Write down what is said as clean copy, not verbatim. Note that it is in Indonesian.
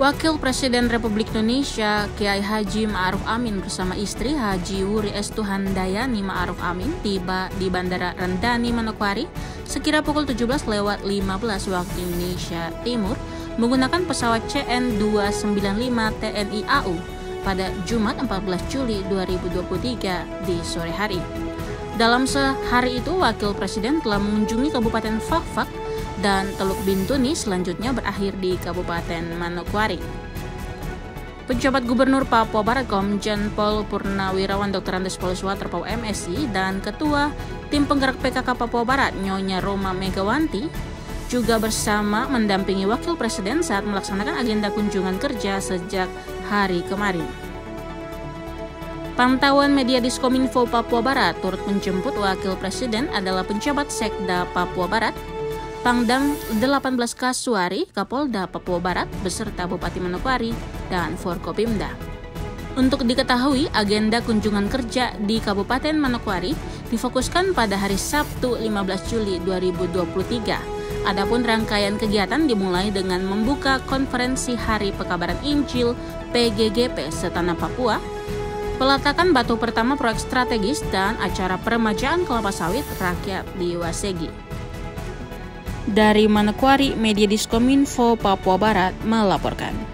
Wakil Presiden Republik Indonesia Kiai Haji Ma'ruf Amin bersama istri Haji Wuri Estuhandayani Ma'ruf Amin tiba di Bandara Rendani Manokwari sekira pukul 17.15 waktu Indonesia Timur menggunakan pesawat CN295 TNI AU pada Jumat 14 Juli 2023 di sore hari. Dalam sehari itu, Wakil Presiden telah mengunjungi Kabupaten Fakfak dan Teluk Bintuni, selanjutnya berakhir di Kabupaten Manokwari. Penjabat Gubernur Papua Barat Komjen Pol Purnawirawan Dr. Andes Paulus Waterpau MSI dan Ketua Tim Penggerak PKK Papua Barat Nyonya Roma Megawanti juga bersama mendampingi Wakil Presiden saat melaksanakan agenda kunjungan kerja sejak hari kemarin. Pantauan media Diskominfo Papua Barat turut menjemput Wakil Presiden adalah penjabat Sekda Papua Barat, Pangdam 18 Kasuari, Kapolda Papua Barat, beserta Bupati Manokwari, dan Forkopimda. Untuk diketahui, agenda kunjungan kerja di Kabupaten Manokwari difokuskan pada hari Sabtu 15 Juli 2023. Adapun rangkaian kegiatan dimulai dengan membuka konferensi Hari Pekabaran Injil PGGP Setanah Papua, peletakan batu pertama proyek strategis, dan acara peremajaan kelapa sawit rakyat di Wasegi. Dari Manokwari, media Diskominfo Papua Barat melaporkan.